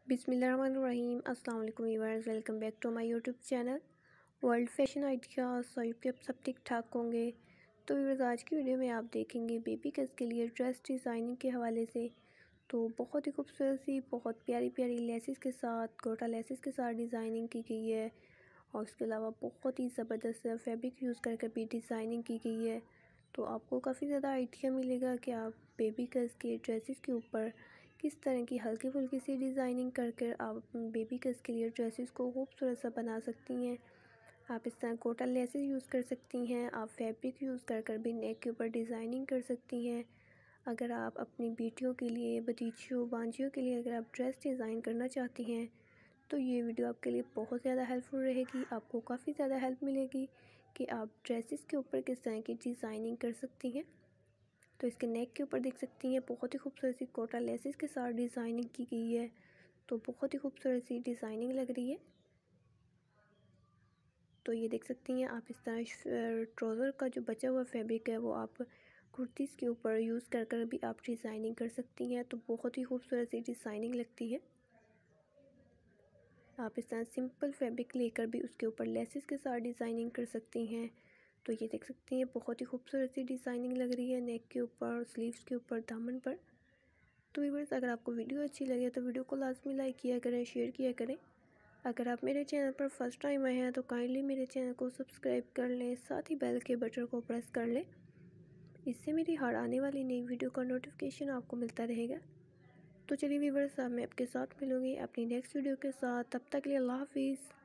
बिस्मिल्लाहिर्रहमानिर्रहीम। अस्सलाम वालेकुम viewers, welcome back to my YouTube channel world fashion ideas. So कि आप सब ठीक ठाक होंगे। तो व्यूअर्स, आज की वीडियो में आप देखेंगे बेबी गर्ल्स के लिए ड्रेस डिज़ाइनिंग के हवाले से। तो बहुत ही खूबसूरत सी, बहुत प्यारी प्यारी लेसेस के साथ, गोटा लेसेस के साथ डिज़ाइनिंग की गई है। और उसके अलावा बहुत ही ज़बरदस्त फैब्रिक यूज़ करके भी डिज़ाइनिंग की गई है। तो आपको काफ़ी ज़्यादा आइडिया मिलेगा कि आप बेबी गर्ल्स के ड्रेसेस के ऊपर किस तरह की हल्की फुल्की सी डिज़ाइनिंग कर आप बेबी गर्ल्स के लिए ड्रेसेस को खूबसूरत सा बना सकती हैं। आप इस तरह कोटा लेसेस यूज़ कर सकती हैं। आप फैब्रिक यूज़ कर भी नेक के ऊपर डिज़ाइनिंग कर सकती हैं। अगर आप अपनी बेटियों के लिए, भतीजियों बांजियों के लिए अगर आप ड्रेस डिज़ाइन करना चाहती हैं तो ये वीडियो आपके लिए बहुत ज़्यादा हेल्पफुल रहेगी। आपको काफ़ी ज़्यादा हेल्प मिलेगी कि आप ड्रेसेस के ऊपर किस तरह की डिज़ाइनिंग कर सकती हैं। तो इसके नेक के ऊपर देख सकती हैं बहुत ही खूबसूरत सी कोटा लेसेस के साथ डिज़ाइनिंग की गई है। तो बहुत ही खूबसूरत सी डिज़ाइनिंग लग रही है। तो ये देख सकती हैं आप इस तरह ट्राउज़र का जो बचा हुआ फैब्रिक है वो आप कुर्तीज़ के ऊपर यूज़ कर भी आप डिज़ाइनिंग कर सकती हैं। तो बहुत ही खूबसूरत सी डिज़ाइनिंग लगती है। आप इस तरह सिंपल फैब्रिक लेकर भी उसके ऊपर लेसेस के साथ डिज़ाइनिंग कर सकती हैं। तो ये देख सकती हैं बहुत ही खूबसूरत सी डिज़ाइनिंग लग रही है नेक के ऊपर, स्लीव्स के ऊपर, दामन पर। तो व्यूअर्स, अगर आपको वीडियो अच्छी लगे तो वीडियो को लाजमी लाइक किया करें, शेयर किया करें। अगर आप मेरे चैनल पर फर्स्ट टाइम आए हैं तो काइंडली मेरे चैनल को सब्सक्राइब कर लें, साथ ही बेल के बटन को प्रेस कर लें। इससे मेरी हर आने वाली नई वीडियो का नोटिफिकेशन आपको मिलता रहेगा। तो चलिए व्यूअर्स, अब मैं आपके साथ मिलूँगी अपनी नेक्स्ट वीडियो के साथ। तब तक के लिए अल्लाह हाफिज़।